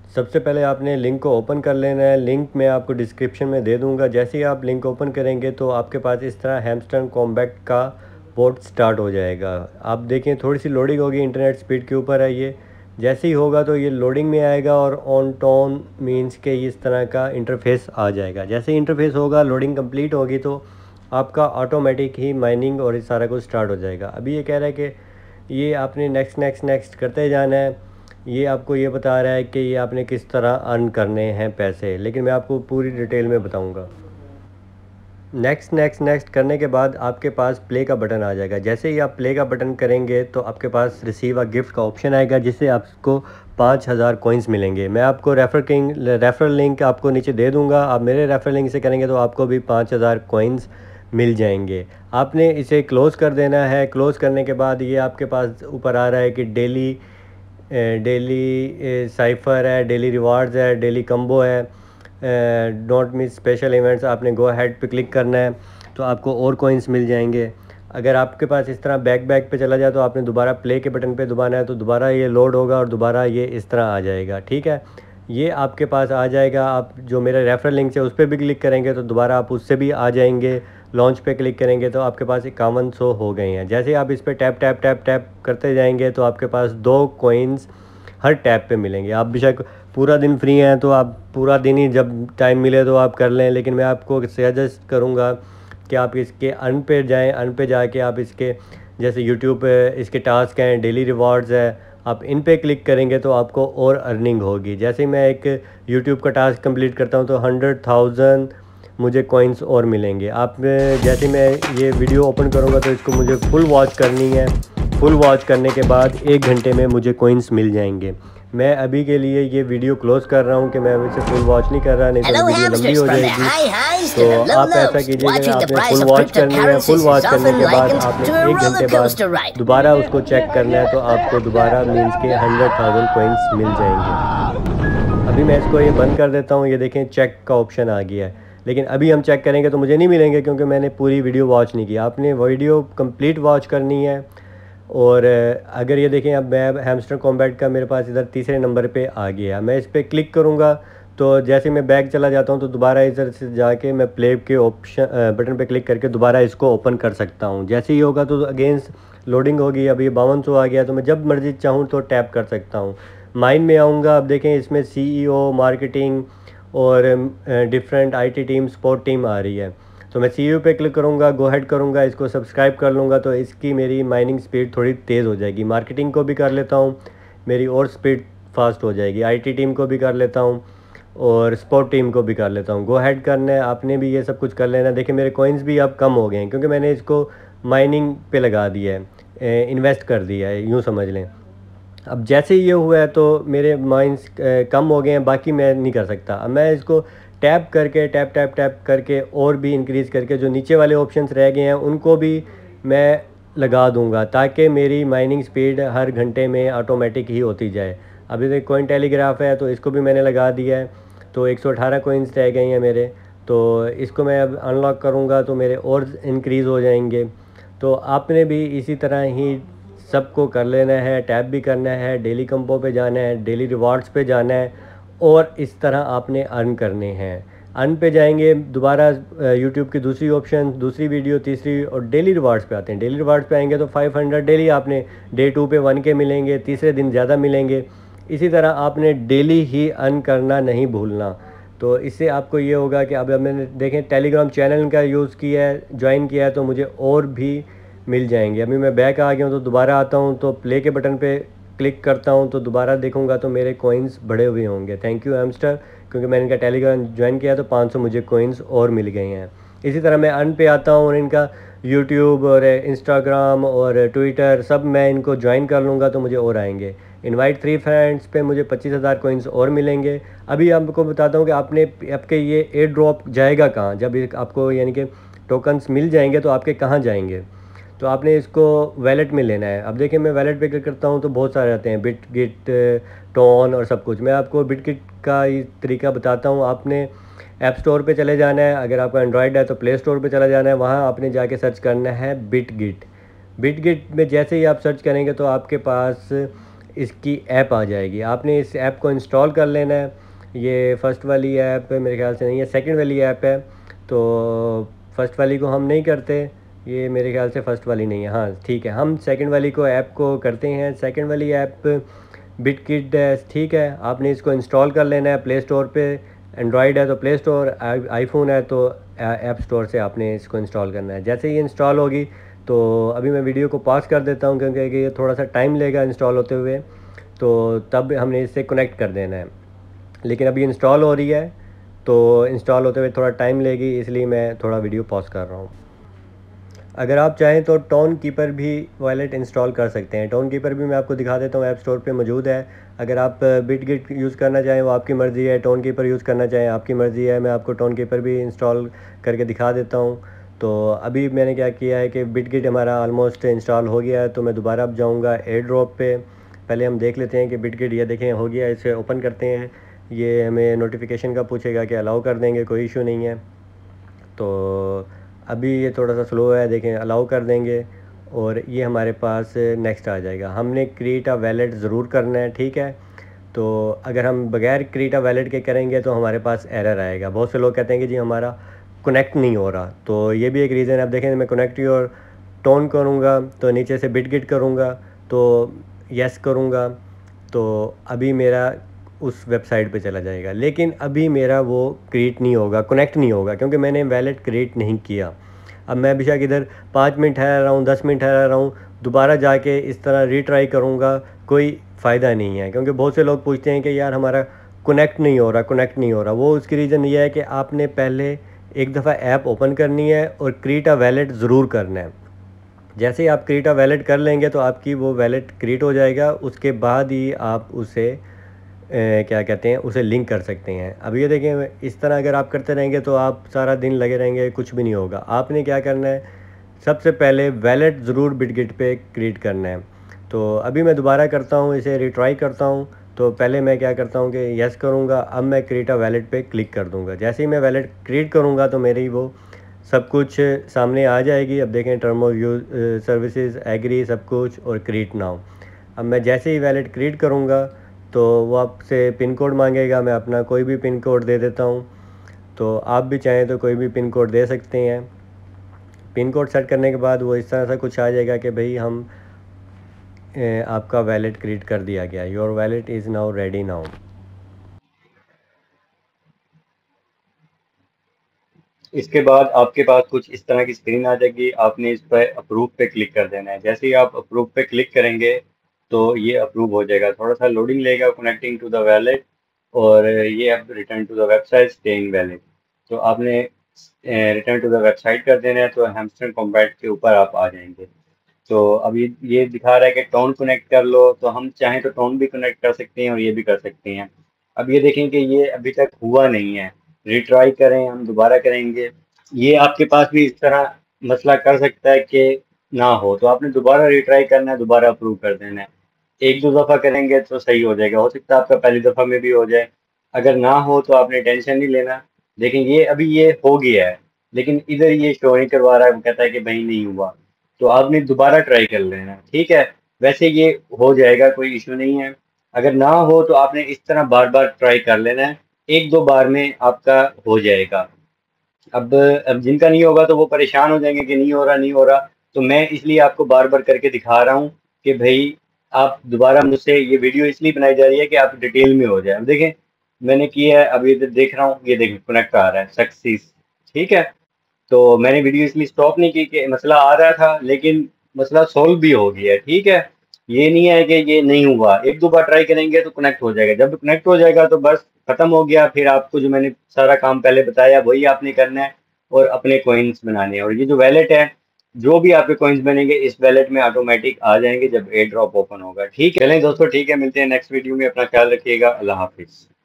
सबसे पहले आपने लिंक को ओपन कर लेना है। लिंक मैं आपको डिस्क्रिप्शन में दे दूंगा। जैसे ही आप लिंक ओपन करेंगे तो आपके पास इस तरह हैमस्टर कॉम्बैक्ट का पोर्ट स्टार्ट हो जाएगा। आप देखें थोड़ी सी लोडिंग होगी, इंटरनेट स्पीड के ऊपर है ये। जैसे ही होगा तो ये लोडिंग में आएगा और ऑन टोन मीन्स के इस तरह का इंटरफेस आ जाएगा। जैसे ही इंटरफेस होगा, लोडिंग कंप्लीट होगी तो आपका ऑटोमेटिक ही माइनिंग और इस सारा कुछ स्टार्ट हो जाएगा। अभी ये कह रहा है कि ये आपने नेक्स्ट नेक्स्ट नेक्स्ट करते जाना है। ये आपको ये बता रहा है कि ये आपने किस तरह अर्न करने हैं पैसे, लेकिन मैं आपको पूरी डिटेल में बताऊंगा। नेक्स्ट नेक्स्ट नेक्स्ट करने के बाद आपके पास प्ले का बटन आ जाएगा। जैसे ही आप प्ले का बटन करेंगे तो आपके पास रिसीव अ गिफ्ट का ऑप्शन आएगा, जिससे आपको 5000 कॉइन्स मिलेंगे। मैं आपको रेफरल लिंक आपको नीचे दे दूंगा। आप मेरे रेफरल लिंक से करेंगे तो आपको भी 5000 कॉइन्स मिल जाएंगे। आपने इसे क्लोज़ कर देना है। क्लोज़ करने के बाद ये आपके पास ऊपर आ रहा है कि डेली साइफ़र है, डेली रिवार्ड्स है, डेली कम्बो है, डोंट मिस स्पेशल इवेंट्स। आपने गो हेड पे क्लिक करना है तो आपको और कॉइन्स मिल जाएंगे। अगर आपके पास इस तरह बैक पे चला जाए तो आपने दोबारा प्ले के बटन पे दबाना है, तो दोबारा ये लोड होगा और दोबारा ये इस तरह आ जाएगा। ठीक है, ये आपके पास आ जाएगा। आप जो मेरा रेफरल लिंक है उस पर भी क्लिक करेंगे तो दोबारा आप उससे भी आ जाएंगे। लॉन्च पे क्लिक करेंगे तो आपके पास 5100 हो गए हैं। जैसे आप इस पर टैप टैप टैप टैप करते जाएंगे तो आपके पास 2 कॉइन्स हर टैप पे मिलेंगे। आप बेशक पूरा दिन फ्री हैं तो आप पूरा दिन ही जब टाइम मिले तो आप कर लें, लेकिन मैं आपको सजेस्ट करूँगा कि आप इसके अर्न पे जाएँ। अर्न पे जाके आप इसके जैसे यूट्यूब पे इसके टास्क हैं, डेली रिवॉर्ड्स है, आप इन पे क्लिक करेंगे तो आपको और अर्निंग होगी। जैसे मैं एक यूट्यूब का टास्क कंप्लीट करता हूँ तो 100,000 मुझे कॉइन्स और मिलेंगे। आप जैसे मैं ये वीडियो ओपन करूँगा तो इसको मुझे फुल वॉच करनी है। फुल वॉच करने के बाद 1 घंटे में मुझे कॉइन्स मिल जाएंगे। मैं अभी के लिए ये वीडियो क्लोज़ कर रहा हूँ कि मैं अभी से फुल वॉच नहीं कर रहा, नहीं तो वीडियो लंबी हो जाएगी। तो आप ऐसा कीजिएगा, आपने फुल वॉच करनी है। फुल वॉच करने के बाद आपने 1 घंटे बाद दोबारा उसको चेक करना है तो आपको दोबारा मीन्स के 100,000 कॉइन्स मिल जाएंगे। अभी मैं इसको ये बंद कर देता हूँ। ये देखें चेक का ऑप्शन आ गया है, लेकिन अभी हम चेक करेंगे तो मुझे नहीं मिलेंगे क्योंकि मैंने पूरी वीडियो वॉच नहीं की। आपने वीडियो कंप्लीट वॉच करनी है। और अगर ये देखें अब मैं हैमस्टर कॉम्बैट का मेरे पास इधर तीसरे नंबर पे आ गया। मैं इस पर क्लिक करूँगा तो जैसे मैं बैक चला जाता हूँ तो दोबारा इधर से जाके मैं प्ले के ऑप्शन बटन पे क्लिक करके दोबारा इसको ओपन कर सकता हूँ। जैसे ही होगा तो अगेंस्ट लोडिंग होगी। अब ये 5200 आ गया तो मैं जब मर्जी चाहूँ तो टैप कर सकता हूँ। माइन में आऊँगा। अब देखें इसमें CEO, मार्केटिंग और different IT team, support team आ रही है। तो मैं CEO पे क्लिक करूँगा, गो हेड करूँगा, इसको सब्सक्राइब कर लूँगा तो इसकी मेरी माइनिंग स्पीड थोड़ी तेज़ हो जाएगी। मार्केटिंग को भी कर लेता हूँ, मेरी और स्पीड फास्ट हो जाएगी। IT टीम को भी कर लेता हूँ और सपोर्ट टीम को भी कर लेता हूँ। गो हेड करना है, आपने भी ये सब कुछ कर लेना है। देखिए मेरे कॉइन्स भी अब कम हो गए हैं क्योंकि मैंने इसको माइनिंग पे लगा दिया है, इन्वेस्ट कर दिया है, यूँ समझ लें। अब जैसे ये हुआ है तो मेरे माइंस कम हो गए हैं, बाकी मैं नहीं कर सकता। अब मैं इसको टैप करके टैप टैप टैप करके और भी इंक्रीज़ करके जो नीचे वाले ऑप्शंस रह गए हैं उनको भी मैं लगा दूंगा ताकि मेरी माइनिंग स्पीड हर घंटे में ऑटोमेटिक ही होती जाए। अभी तक कॉइन टेलीग्राफ है तो इसको भी मैंने लगा दिया है, तो 118 कॉइन्स रह गए हैं मेरे। तो इसको मैं अब अनलॉक करूँगा तो मेरे और इंक्रीज़ हो जाएंगे। तो आपने भी इसी तरह ही सबको कर लेना है। टैप भी करना है, डेली कंपो पे जाना है, डेली रिवार्ड्स पे जाना है और इस तरह आपने अर्न करने हैं। अर्न पे जाएंगे, दोबारा यूट्यूब की दूसरी ऑप्शन, दूसरी वीडियो, तीसरी, और डेली रिवार्ड्स पे आते हैं। डेली रिवार्ड्स पे आएंगे तो 500 डेली आपने डे 2 पे 1 के मिलेंगे, तीसरे दिन ज़्यादा मिलेंगे। इसी तरह आपने डेली ही अर्न करना नहीं भूलना। तो इससे आपको ये होगा कि अब मैंने देखें टेलीग्राम चैनल का यूज़ किया है, ज्वाइन किया है, तो मुझे और भी मिल जाएंगे। अभी मैं बैक आ गया हूँ तो दोबारा आता हूँ तो प्ले के बटन पे क्लिक करता हूँ तो दोबारा देखूँगा तो मेरे कॉइन्स बढ़े हुए होंगे। थैंक यू हैमस्टर, क्योंकि मैंने इनका टेलीग्राम ज्वाइन किया तो 500 मुझे कॉइन्स और मिल गए हैं। इसी तरह मैं अर्न पे आता हूँ और इनका यूट्यूब और इंस्टाग्राम और ट्विटर सब मैं इनको ज्वाइन कर लूँगा तो मुझे और आएंगे। इनवाइट 3 फ्रेंड्स पे मुझे 25,000 कॉइन्स और मिलेंगे। अभी आपको बताता हूँ कि आपके ये एयर ड्रॉप जाएगा कहाँ। जब आपको यानी कि टोकन्स मिल जाएंगे तो आपके कहाँ जाएंगे, तो आपने इसको वैलेट में लेना है। अब देखिए मैं वैलेट पे क्लिक करता हूँ तो बहुत सारे आते हैं, बिटगिट, टोन और सब कुछ। मैं आपको बिटगिट का ये तरीका बताता हूँ। आपने ऐप स्टोर पे चले जाना है, अगर आपका एंड्रॉयड है तो प्ले स्टोर पे चला जाना है, वहाँ आपने जाके सर्च करना है बिटगिट। बिटगिट में जैसे ही आप सर्च करेंगे तो आपके पास इसकी ऐप आ जाएगी। आपने इस ऐप को इंस्टॉल कर लेना है। ये फ़र्स्ट वाली ऐप मेरे ख्याल से नहीं है, सेकंड वाली ऐप है। तो फ़र्स्ट वाली को हम नहीं करते, ये मेरे ख्याल से फ़र्स्ट वाली नहीं है। हाँ ठीक है, हम सेकंड वाली को ऐप को करते हैं। सेकंड वाली ऐप बिटकिट है, ठीक है। आपने इसको इंस्टॉल कर लेना है प्ले स्टोर पे। एंड्रॉयड है तो प्ले स्टोर, आईफोन है तो ऐप स्टोर से आपने इसको इंस्टॉल करना है। जैसे ही इंस्टॉल होगी तो अभी मैं वीडियो को पॉज कर देता हूँ क्योंकि ये थोड़ा सा टाइम लेगा इंस्टॉल होते हुए, तो तब हमने इससे कनेक्ट कर देना है। लेकिन अभी इंस्टॉल हो रही है तो इंस्टॉल होते हुए थोड़ा टाइम लेगी, इसलिए मैं थोड़ा वीडियो पॉज कर रहा हूँ। अगर आप चाहें तो टोन कीपर भी वॉलेट इंस्टॉल कर सकते हैं। टोन कीपर भी मैं आपको दिखा देता हूँ, ऐप स्टोर पे मौजूद है। अगर आप बिटगिट यूज़ करना चाहें वो आपकी मर्ज़ी है, टोन कीपर यूज़ करना चाहें आपकी मर्ज़ी है। मैं आपको टोन कीपर भी इंस्टॉल करके दिखा देता हूँ। तो अभी मैंने क्या किया है कि बिटगिट हमारा ऑलमोस्ट इंस्टॉल हो गया है, तो मैं दोबारा अब जाऊँगा एयर ड्रॉप पे। पहले हम देख लेते हैं कि बिटगिट, ये देखें हो गया, इसे ओपन करते हैं। ये हमें नोटिफिकेशन का पूछेगा कि अलाउ कर देंगे, कोई इशू नहीं है। तो अभी ये थोड़ा सा स्लो है, देखें अलाउ कर देंगे और ये हमारे पास नेक्स्ट आ जाएगा। हमने क्रिएट अ वैलेट ज़रूर करना है, ठीक है। तो अगर हम बगैर क्रिएट अ वैलेट के करेंगे तो हमारे पास एरर आएगा। बहुत से लोग कहते हैं कि जी हमारा कनेक्ट नहीं हो रहा, तो ये भी एक रीज़न है। अब देखें मैं कनेक्ट और टोन करूँगा तो नीचे से बिटगिट करूँगा तो यस करूँगा तो अभी मेरा उस वेबसाइट पे चला जाएगा। लेकिन अभी मेरा वो क्रिएट नहीं होगा, कनेक्ट नहीं होगा, क्योंकि मैंने वैलेट क्रिएट नहीं किया। अब मैं बेशक इधर 5 मिनट ठहरा रहा हूँ, 10 मिनट ठहरा रहा हूँ, दोबारा जाके इस तरह रीट्राई करूँगा, कोई फ़ायदा नहीं है। क्योंकि बहुत से लोग पूछते हैं कि यार हमारा कनेक्ट नहीं हो रहा, कनेक्ट नहीं हो रहा। वो उसकी रीज़न ये है कि आपने पहले एक दफ़ा ऐप ओपन करनी है और क्रिएट अ वैलेट ज़रूर करना है। जैसे ही आप क्रिएट अ वैलेट कर लेंगे तो आपकी वो वैलेट क्रिएट हो जाएगा, उसके बाद ही आप उसे क्या कहते हैं, उसे लिंक कर सकते हैं। अब ये देखें, इस तरह अगर आप करते रहेंगे तो आप सारा दिन लगे रहेंगे, कुछ भी नहीं होगा। आपने क्या करना है, सबसे पहले वैलेट ज़रूर बिटगिट पे क्रिएट करना है। तो अभी मैं दोबारा करता हूँ, इसे रिट्राई करता हूँ। तो पहले मैं क्या करता हूँ कि यस करूँगा, अब मैं क्रिएट अ वैलेट पे क्लिक कर दूँगा। जैसे ही मैं वैलेट क्रिएट करूँगा तो मेरी वो सब कुछ सामने आ जाएगी। अब देखें term of use, services, agree, सब कुछ और क्रिएट नाउ। अब मैं जैसे ही वैलेट क्रिएट करूँगा तो वो आपसे पिन कोड मांगेगा, मैं अपना कोई भी पिन कोड दे देता हूँ। तो आप भी चाहें तो कोई भी पिन कोड दे सकते हैं। पिन कोड सेट करने के बाद वो इस तरह से कुछ आ जाएगा कि भाई हम आपका वैलेट क्रिएट कर दिया गया, your wallet is now ready now. इसके बाद आपके पास कुछ इस तरह की स्क्रीन आ जाएगी। आपने इस पर अप्रूव पे क्लिक कर देना है। जैसे ही आप अप्रूव पे क्लिक करेंगे तो ये अप्रूव हो जाएगा। थोड़ा सा लोडिंग लेगा, कनेक्टिंग टू द वैलेट, और ये अब return to the website staying valid. तो आपने रिटर्न टू द वेबसाइट कर देना है तो हैमस्टर कॉम्बैट के ऊपर आप आ जाएंगे। तो अब ये दिखा रहा है कि टोन कनेक्ट कर लो, तो हम चाहें तो टोन भी कनेक्ट कर सकते हैं और ये भी कर सकते हैं। अब ये देखें कि ये अभी तक हुआ नहीं है। रिट्राई करें, हम दोबारा करेंगे। ये आपके पास भी इस तरह मसला कर सकता है कि ना हो, तो आपने दोबारा रिट्राई करना है, दोबारा अप्रूव कर देना है। एक दो दफ़ा करेंगे तो सही हो जाएगा, हो सकता है आपका पहली दफ़ा में भी हो जाए। अगर ना हो तो आपने टेंशन नहीं लेना। लेकिन ये अभी ये हो गया है, लेकिन इधर ये शो नहीं करवा रहा है, वो कहता है कि भाई नहीं हुआ। तो आपने दोबारा ट्राई कर लेना, ठीक है। वैसे ये हो जाएगा, कोई इशू नहीं है। अगर ना हो तो आपने इस तरह बार बार ट्राई कर लेना है, एक दो बार में आपका हो जाएगा। अब जिनका नहीं होगा तो वो परेशान हो जाएंगे कि नहीं हो रहा, नहीं हो रहा। तो मैं इसलिए आपको बार बार करके दिखा रहा हूँ कि भाई आप दोबारा मुझसे, ये वीडियो इसलिए बनाई जा रही है कि आप डिटेल में हो जाए। अब देखें मैंने किया है, अब ये देख रहा हूँ, ये देखें कनेक्ट आ रहा है, सक्सेस, ठीक है। तो मैंने वीडियो इसलिए स्टॉप नहीं की कि मसला आ रहा था, लेकिन मसला सॉल्व भी हो गया है, ठीक है। ये नहीं है कि ये नहीं हुआ, एक दो बार ट्राई करेंगे तो कनेक्ट हो जाएगा। जब कनेक्ट हो जाएगा तो बस खत्म हो गया। फिर आपको जो मैंने सारा काम पहले बताया वही आपने करना है और अपने कॉइन्स बनाने हैं। और ये जो वैलेट है, जो भी आपके कॉइन्स बनेंगे इस वैलेट में ऑटोमेटिक आ जाएंगे जब एयर ड्रॉप ओपन होगा, ठीक है। चलें दोस्तों, ठीक है, मिलते हैं नेक्स्ट वीडियो में। अपना ख्याल रखिएगा, अल्लाह हाफिज।